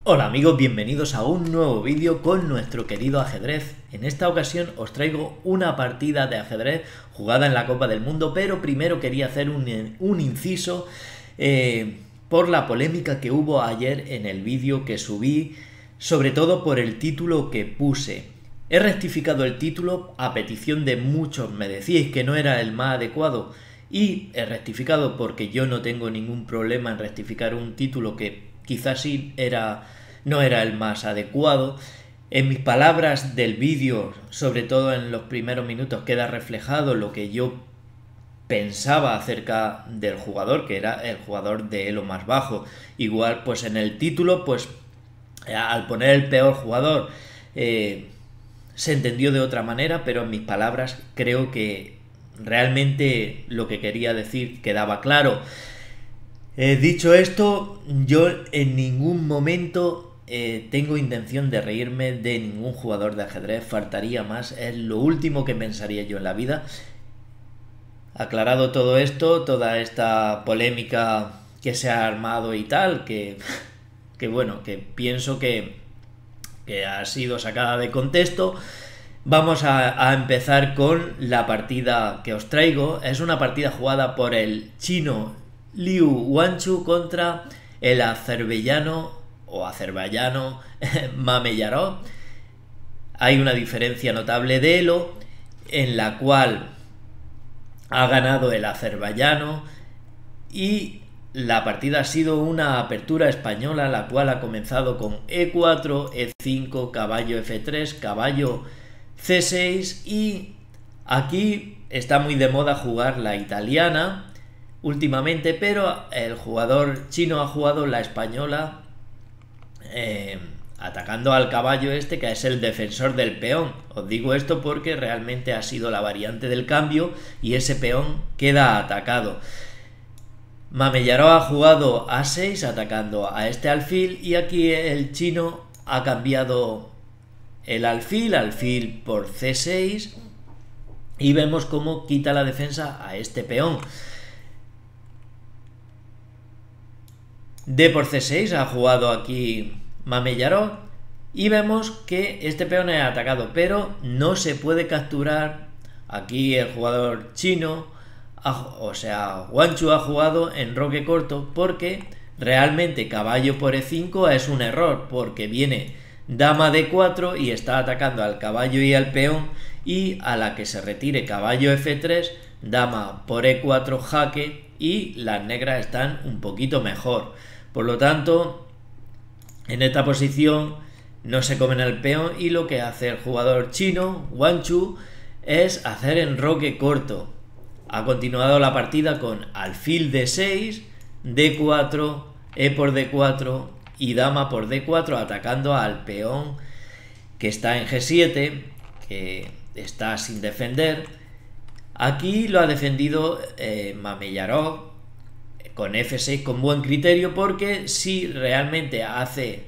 Hola amigos, bienvenidos a un nuevo vídeo con nuestro querido ajedrez. En esta ocasión os traigo una partida de ajedrez jugada en la Copa del Mundo, pero primero quería hacer un inciso por la polémica que hubo ayer en el vídeo que subí, sobre todo por el título que puse. He rectificado el título a petición de muchos, me decíais que no era el más adecuado y he rectificado porque yo no tengo ningún problema en rectificar un título que quizás sí no era el más adecuado. En mis palabras del vídeo, sobre todo en los primeros minutos, queda reflejado lo que yo pensaba acerca del jugador, que era el jugador de elo más bajo. Igual, pues en el título, pues al poner el peor jugador, se entendió de otra manera, pero en mis palabras creo que realmente lo que quería decir quedaba claro. Dicho esto, yo en ningún momento tengo intención de reírme de ningún jugador de ajedrez, faltaría más, es lo último que pensaría yo en la vida. Aclarado todo esto, toda esta polémica que se ha armado y tal, que bueno, que pienso que ha sido sacada de contexto. Vamos a empezar con la partida que os traigo. Es una partida jugada por el chino Liu Wanchu contra el azerbaiyano Mameyarov. Hay una diferencia notable de elo en la cual ha ganado el azerbaiyano y la partida ha sido una apertura española, la cual ha comenzado con E4, E5, caballo F3, caballo C6 y aquí está muy de moda jugar la italiana últimamente, pero el jugador chino ha jugado la española atacando al caballo este, que es el defensor del peón. Os digo esto porque realmente ha sido la variante del cambio y ese peón queda atacado. Mameyarov ha jugado A6 atacando a este alfil y aquí el chino ha cambiado el alfil por C6 y vemos cómo quita la defensa a este peón. D por C6 ha jugado aquí Mameyarov y vemos que este peón es atacado, pero no se puede capturar. Aquí el jugador chino, Wanchu, ha jugado en roque corto porque realmente caballo por E5 es un error, porque viene dama D4 y está atacando al caballo y al peón, y a la que se retire caballo F3, dama por E4 jaque y las negras están un poquito mejor. Por lo tanto, en esta posición no se comen el peón y lo que hace el jugador chino, Wanchu, es hacer enroque corto. Ha continuado la partida con alfil D6, D4, E por D4 y dama por D4 atacando al peón que está en G7, que está sin defender. Aquí lo ha defendido Mameyarov con F6 con buen criterio, porque si realmente hace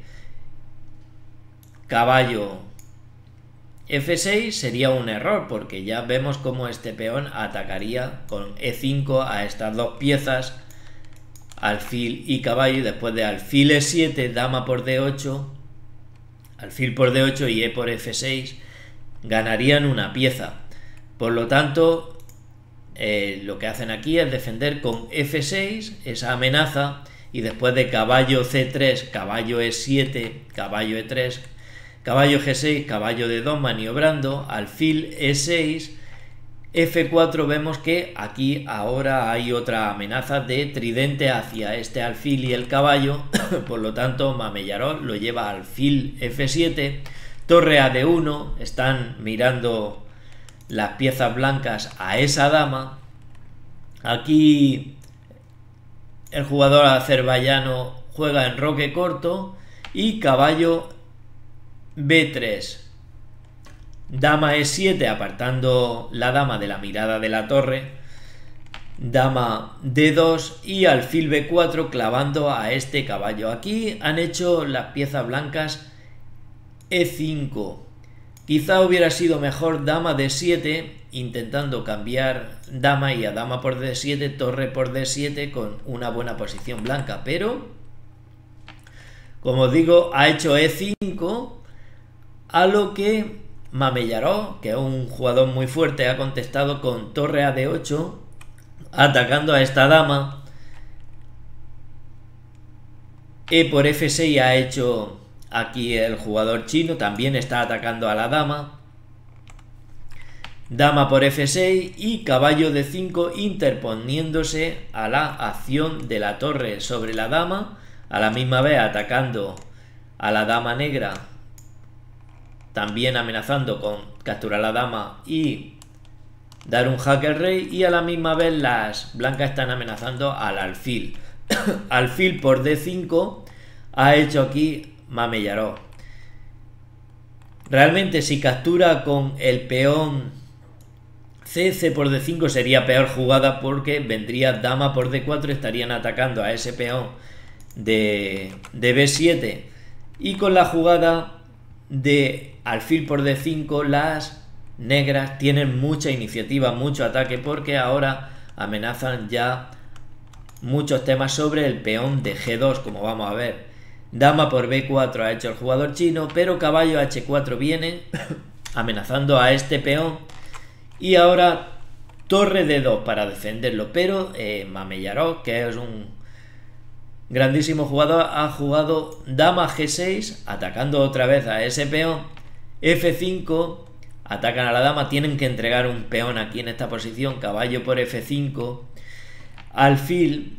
caballo F6 sería un error, porque ya vemos cómo este peón atacaría con E5 a estas dos piezas, alfil y caballo, y después de alfil E7, dama por D8, alfil por D8 y E por F6 ganarían una pieza. Por lo tanto, lo que hacen aquí es defender con F6 esa amenaza, y después de caballo C3, caballo E7, caballo E3, caballo G6, caballo D2 maniobrando, alfil E6, F4, vemos que aquí ahora hay otra amenaza de tridente hacia este alfil y el caballo. Por lo tanto, Mameyarov lo lleva alfil F7, torre a D1, están mirando las piezas blancas a esa dama. Aquí el jugador azerbaiyano juega en roque corto y caballo B3, dama E7 apartando la dama de la mirada de la torre, dama D2 y alfil B4 clavando a este caballo. Aquí han hecho las piezas blancas E5. Quizá hubiera sido mejor dama D7, intentando cambiar dama y a dama por D7, torre por D7 con una buena posición blanca, pero como os digo, ha hecho E5, a lo que Mameyaró, que es un jugador muy fuerte, ha contestado con torre a D8, atacando a esta dama. E por F6 ha hecho aquí el jugador chino, también está atacando a la dama. Dama por F6 y caballo D5 interponiéndose a la acción de la torre sobre la dama, a la misma vez atacando a la dama negra, también amenazando con capturar a la dama y dar un jaque al rey, y a la misma vez las blancas están amenazando al alfil. Alfil por D5 ha hecho aquí Mameyaró. Realmente si captura con el peón C por D5 sería peor jugada, porque vendría dama por D4, estarían atacando a ese peón de B7, y con la jugada de alfil por D5 las negras tienen mucha iniciativa, mucho ataque, porque ahora amenazan ya muchos temas sobre el peón de G2, como vamos a ver. Dama por B4 ha hecho el jugador chino, pero caballo H4 viene amenazando a este peón, y ahora torre D2 para defenderlo, pero Mameyaró, que es un grandísimo jugador, ha jugado dama G6 atacando otra vez a ese peón. F5, atacan a la dama, tienen que entregar un peón aquí en esta posición, caballo por F5, alfil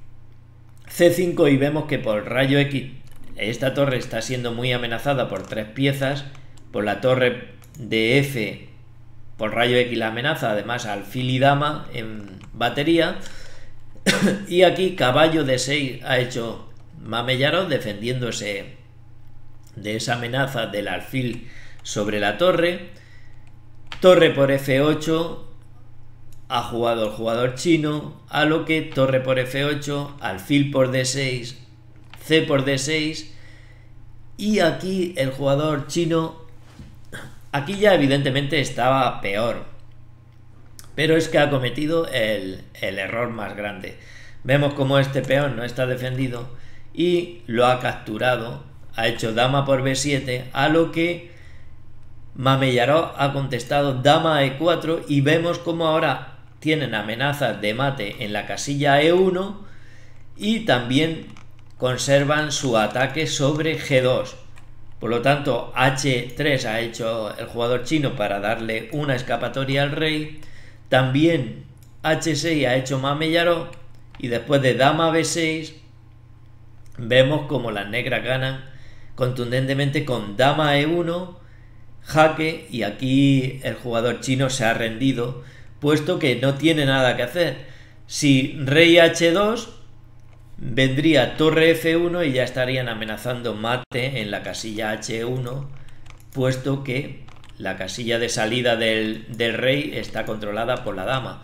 C5, y vemos que por rayo X esta torre está siendo muy amenazada por tres piezas, por la torre de F, por rayo X la amenaza, además alfil y dama en batería, y aquí caballo D6 ha hecho Mameyaró defendiéndose de esa amenaza del alfil sobre la torre. Torre por F8 ha jugado el jugador chino, a lo que torre por F8, alfil por D6, C por D6, y aquí el jugador chino, aquí ya evidentemente estaba peor, pero es que ha cometido el error más grande. Vemos como este peón no está defendido y lo ha capturado, ha hecho dama por B7, a lo que Mameyaró ha contestado dama E4, y vemos como ahora tienen amenazas de mate en la casilla E1 y también conservan su ataque sobre G2. Por lo tanto, H3 ha hecho el jugador chino para darle una escapatoria al rey. También H6 ha hecho Mameyaró, y después de dama B6 vemos como las negras ganan contundentemente con dama E1, jaque, y aquí el jugador chino se ha rendido, puesto que no tiene nada que hacer. Si rey H2 vendría torre F1 y ya estarían amenazando mate en la casilla H1, puesto que la casilla de salida del rey está controlada por la dama.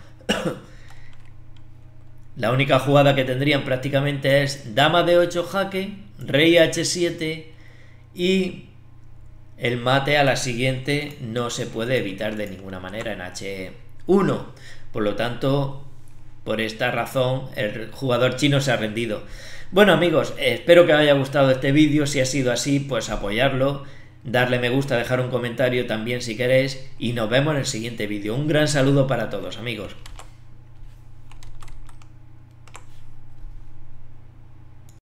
La única jugada que tendrían prácticamente es dama D8 jaque, rey H7, y el mate a la siguiente no se puede evitar de ninguna manera en H1. Por lo tanto, por esta razón el jugador chino se ha rendido. Bueno amigos, espero que os haya gustado este vídeo. Si ha sido así, pues apoyarlo, darle me gusta, dejar un comentario también si queréis, y nos vemos en el siguiente vídeo. Un gran saludo para todos amigos.